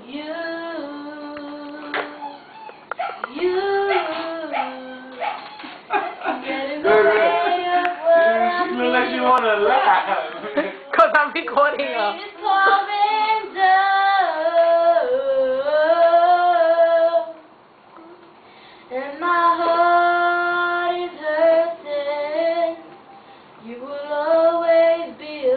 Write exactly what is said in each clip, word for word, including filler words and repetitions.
You, you, get in the way of what I'm She look like she wanna laugh. Cause I'm recording her. It's coming down, and my heart is hurting. You will always be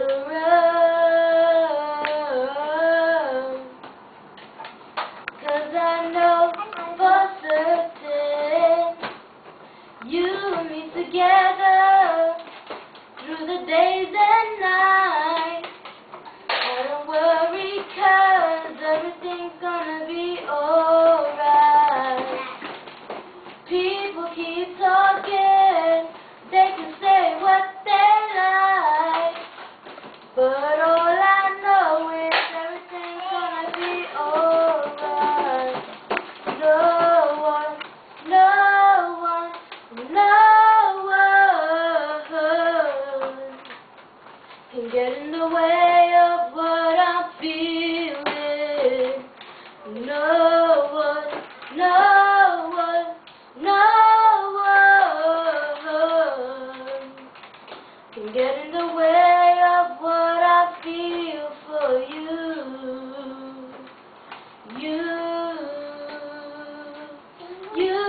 around, 'cause I know for certain you and me together through the days and nights. I don't worry, 'cause everything's gonna be alright. People keep talking, they can say what they like, but all I know is everything's gonna be alright. No one, no one, no one can get in the way of what I'm feeling. No one, no one, no one can get in the way of what I feel for you. You, you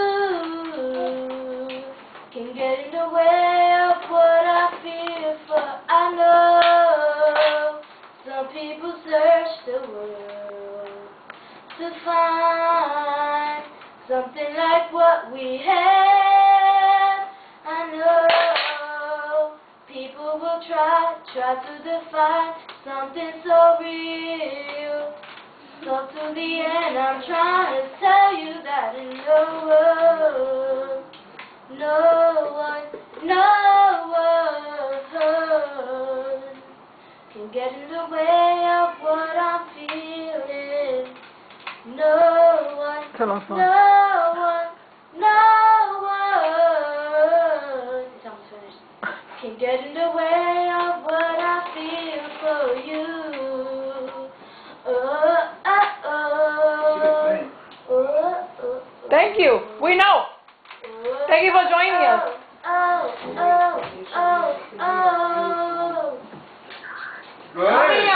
can get in the way of what I feel for. I know some people search the world to find something like what we have. I know people will try, try to define something so real. So to the end, I'm trying to tell you that in the world, no one, no one can get in the way of what I'm feeling. No one, no one, no one, it's almost finished, can get in the way of what I feel for you. Oh, oh, oh, oh, oh. Thank you. We know. Thank you for joining us. Oh, oh, oh, oh, oh. Good.